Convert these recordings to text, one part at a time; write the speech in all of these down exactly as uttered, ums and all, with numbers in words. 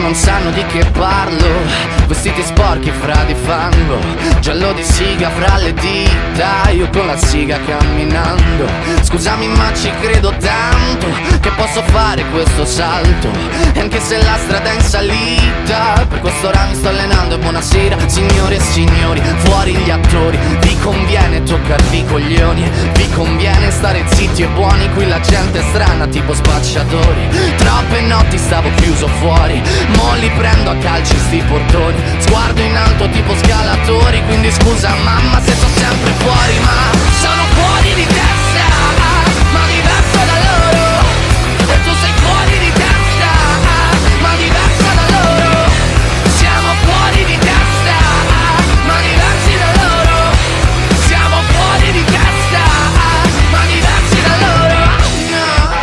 non sanno di che parlo. Vestiti sporchi fra di fango, giallo di siga fra le dita, io con la siga camminando. Scusami ma ci credo tanto che posso fare questo salto, e anche se la strada è in salita, per questo ora mi sto allenando. E buonasera signore e signori, fuori gli attori. Vi conviene toccarvi i coglioni, vi conviene stare zitti e buoni. Qui la gente è strana tipo spacciatori. Troppe notti stavo chiuso fuori, mo li prendo a calci sti portoni. Sguardo in alto tipo scalatori, quindi scusa mamma se sto sempre fuori, ma sono fuori di testa, ma diverso da loro. E tu sei fuori di testa, ma diverso da loro. Siamo fuori di testa, ma diversi da loro. Siamo fuori di testa, ma diversi da loro. No.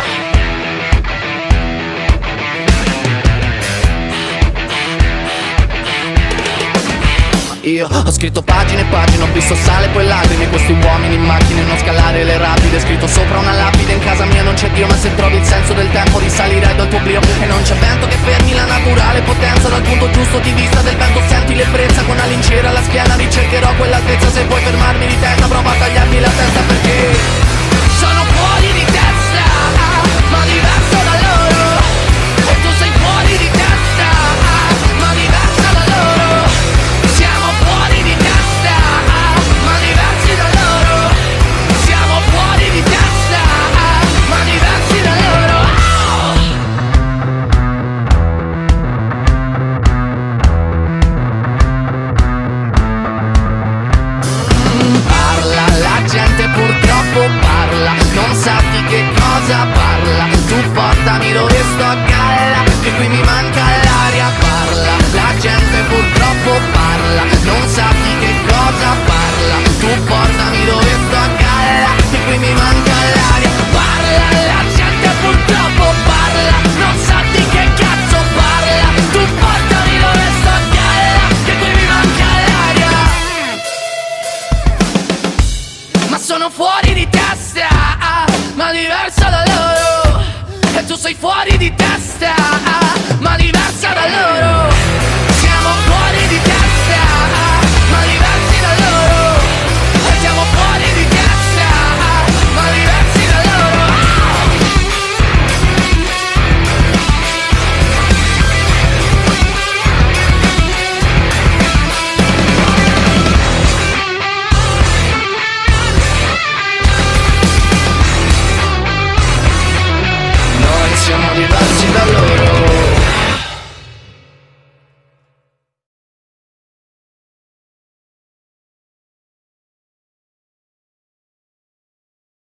Io ho scritto pagine e pagine, ho visto sale poi lacrime. Questi uomini in macchine, non scalare le rapide. Scritto sopra una lapide, in casa mia non c'è Dio. Ma se trovi il senso del tempo risalirai dal tuo oblio. E non c'è vento che fermi la naturale potenza. Dal punto giusto di vista del vento senti l'ebbrezza. Con una lincera alla schiena ricercherò quell'altezza. Se puoi fermarmi di testa prova a tagliarmi la testa, perché sono fuori di testa, ma diverso da loro. E tu sei fuori di testa, ma diversa da loro. Siamo fuori di testa, ma diversi da loro. Siamo fuori di testa, ma diversi da loro. Mm, parla, la gente purtroppo parla, non sa di che cosa parla. Tu portami dove sto a galla, che qui mi